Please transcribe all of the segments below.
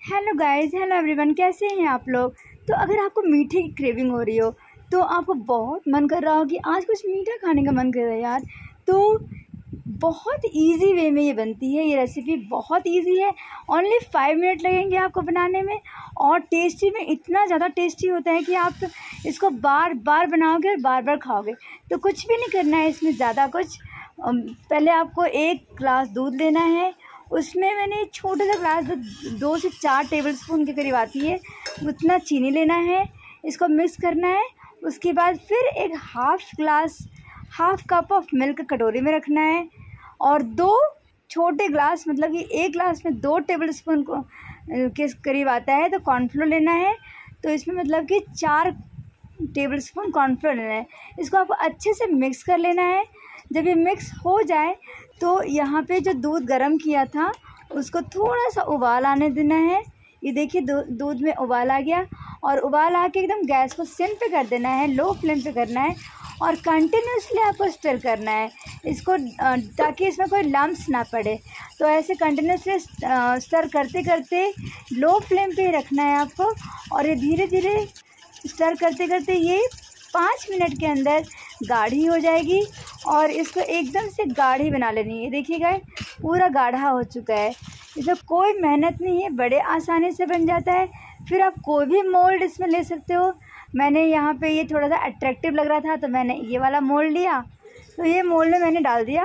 Hello guys, hello everyone, कैसे हैं आप लोग। तो अगर आपको मीठे की क्रेविंग हो रही हो, तो आपको बहुत मन कर रहा हो कि आज कुछ मीठा खाने का मन कर रहा है यार, तो बहुत इजी वे में ये बनती है। ये रेसिपी बहुत इजी है, ओनली 5 मिनट लगेंगे आपको बनाने में। और टेस्टी में इतना ज़्यादा टेस्टी होता है कि आप इसको बार बार बनाओगे और बार बार खाओगे। तो कुछ भी नहीं करना है इसमें ज़्यादा कुछ। पहले आपको 1 ग्लास दूध लेना है। उसमें मैंने छोटा सा ग्लास 2 से 4 टेबलस्पून के करीब आती है, उतना चीनी लेना है। इसको मिक्स करना है। उसके बाद फिर एक हाफ कप ऑफ मिल्क कटोरी में रखना है। और 2 छोटे ग्लास, मतलब कि 1 ग्लास में 2 टेबलस्पून को के करीब आता है, तो कॉर्नफ्लोर लेना है। तो इसमें मतलब कि 4 टेबलस्पून कॉर्नफ्लोर लेना है। इसको आपको अच्छे से मिक्स कर लेना है। जब ये मिक्स हो जाए तो यहाँ पे जो दूध गर्म किया था उसको थोड़ा सा उबाल आने देना है। ये देखिए दूध में उबाल आ गया, और उबाल आके एकदम गैस को सिम पे कर देना है, लो फ्लेम पे करना है। और कंटिन्यूसली आपको स्टर करना है इसको, ताकि इसमें कोई लम्स ना पड़े। तो ऐसे कंटिन्यूसली स्टर करते करते लो फ्लेम पे ही रखना है आपको। और ये धीरे धीरे स्टर करते करते ये 5 मिनट के अंदर गाढ़ी हो जाएगी। और इसको एकदम से गाढ़ी बना लेनी है। देखिएगा पूरा गाढ़ा हो चुका है। इसमें कोई मेहनत नहीं है, बड़े आसानी से बन जाता है। फिर आप कोई भी मोल्ड इसमें ले सकते हो। मैंने यहाँ पे ये थोड़ा सा अट्रैक्टिव लग रहा था, तो मैंने ये वाला मोल्ड लिया। तो ये मोल्ड में मैंने डाल दिया।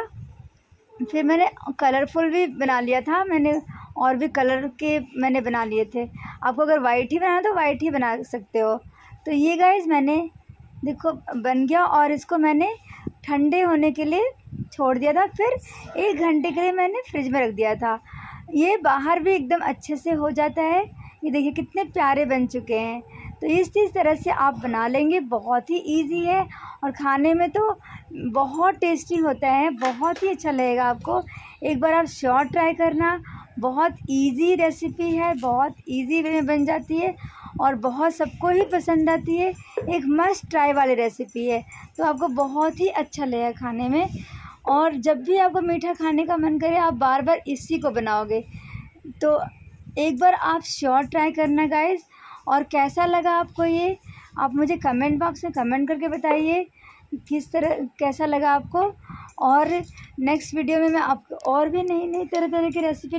फिर मैंने कलरफुल भी बना लिया था, मैंने और भी कलर के मैंने बना लिए थे। आपको अगर वाइट ही बनाना तो वाइट ही बना सकते हो। तो ये गाइस मैंने देखो बन गया, और इसको मैंने ठंडे होने के लिए छोड़ दिया था। फिर 1 घंटे के लिए मैंने फ्रिज में रख दिया था। ये बाहर भी एकदम अच्छे से हो जाता है। ये देखिए कितने प्यारे बन चुके हैं। तो इस तरह से आप बना लेंगे, बहुत ही इजी है और खाने में तो बहुत टेस्टी होता है, बहुत ही अच्छा लगेगा आपको। एक बार आप श्योर ट्राई करना। बहुत इजी रेसिपी है, बहुत इजी वे में बन जाती है और बहुत सबको ही पसंद आती है। एक मस्ट ट्राई वाली रेसिपी है, तो आपको बहुत ही अच्छा लगेगा खाने में। और जब भी आपको मीठा खाने का मन करे, आप बार बार इसी को बनाओगे। तो एक बार आप श्योर ट्राई करना गाइस। और कैसा लगा आपको ये, आप मुझे कमेंट बॉक्स में कमेंट करके बताइए किस तरह कैसा लगा आपको। और नेक्स्ट वीडियो में मैं आपको और भी नई तरह की रेसिपी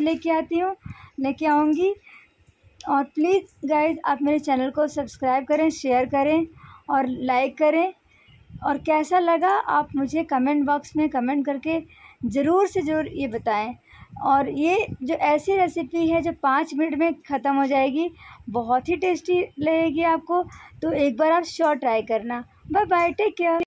लेके आऊँगी। और प्लीज़ गाइस आप मेरे चैनल को सब्सक्राइब करें, शेयर करें और लाइक करें। और कैसा लगा आप मुझे कमेंट बॉक्स में कमेंट करके ज़रूर से ज़रूर ये बताएं। और ये जो ऐसी रेसिपी है जो 5 मिनट में ख़त्म हो जाएगी, बहुत ही टेस्टी लगेगी आपको। तो एक बार आप श्योर ट्राई करना। Bye bye, take care.